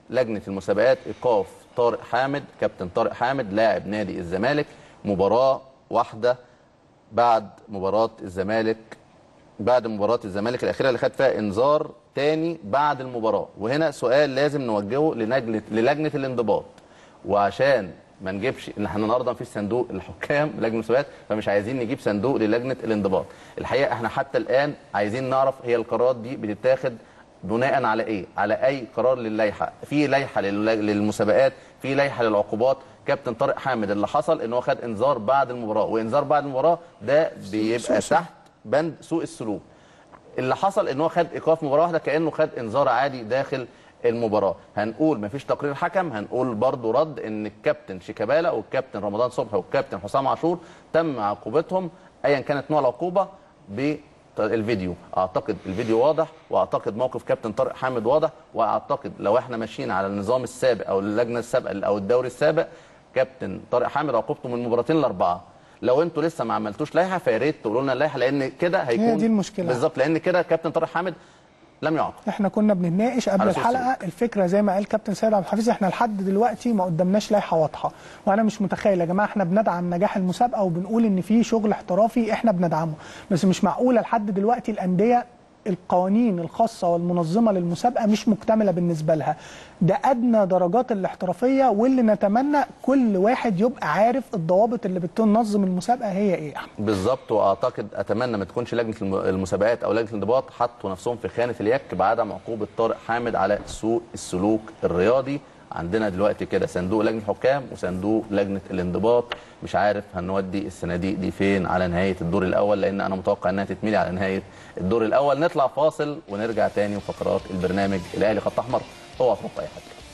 لجنه المسابقات ايقاف طارق حامد، كابتن طارق حامد لاعب نادي الزمالك مباراه واحده بعد مباراه الزمالك الاخيره اللي خد فيها انذار تاني بعد المباراه. وهنا سؤال لازم نوجهه للجنه الانضباط، وعشان ما نجيبش ان احنا النهارده مفيش صندوق الحكام لجنه المسابقات، فمش عايزين نجيب صندوق للجنه الانضباط. الحقيقه احنا حتى الان عايزين نعرف هي القرارات دي بتتاخد بناء على ايه؟ على اي قرار للائحه؟ في لائحه للمسابقات، في لائحه للعقوبات. كابتن طارق حامد اللي حصل ان هو خد انذار بعد المباراه، وانذار بعد المباراه ده بيبقى تحت بند سوء السلوك. اللي حصل ان هو خد ايقاف مباراه واحده كانه خد انذار عادي داخل المباراه. هنقول مفيش تقرير حكم، هنقول برضو رد ان الكابتن شيكابالا والكابتن رمضان صبحي والكابتن حسام عاشور تم عقوبتهم ايا كانت نوع العقوبه بالفيديو. اعتقد الفيديو واضح، واعتقد موقف كابتن طارق حامد واضح، واعتقد لو احنا ماشيين على النظام السابق او اللجنه السابقه او الدوري السابق، كابتن طارق حامد عقوبته من المباراتين الاربعه. لو انتوا لسه ما عملتوش لائحه فيا ريت تقولوا لنا اللائحه، لان كده هيكون هي دي المشكله بالظبط، لان كده كابتن طارق حامد لم يعاقب. احنا كنا بنتناقش قبل الحلقه الفكره زي ما قال كابتن سيد عبد الحفيظ، احنا لحد دلوقتي ما قدامناش لائحه واضحه، وانا مش متخيل يا جماعه احنا بندعم نجاح المسابقه وبنقول ان في شغل احترافي احنا بندعمه، بس مش معقوله لحد دلوقتي الانديه القوانين الخاصه والمنظمه للمسابقه مش مكتمله بالنسبه لها. ده ادنى درجات الاحترافيه، واللي نتمنى كل واحد يبقى عارف الضوابط اللي بتنظم المسابقه هي ايه. بالظبط، واعتقد اتمنى ما تكونش لجنه المسابقات او لجنه الانضباط حطوا نفسهم في خانه اليك بعدم عقوبه طارق حامد على سوء السلوك الرياضي. عندنا دلوقتي كده صندوق لجنه الحكام وصندوق لجنه الانضباط، مش عارف هنودي الصناديق دي فين على نهايه الدور الاول، لان انا متوقع انها تتملي على نهايه الدور الاول. نطلع فاصل ونرجع تاني وفقرات البرنامج الاهلي خط احمر. هو اطلق اي حاجه.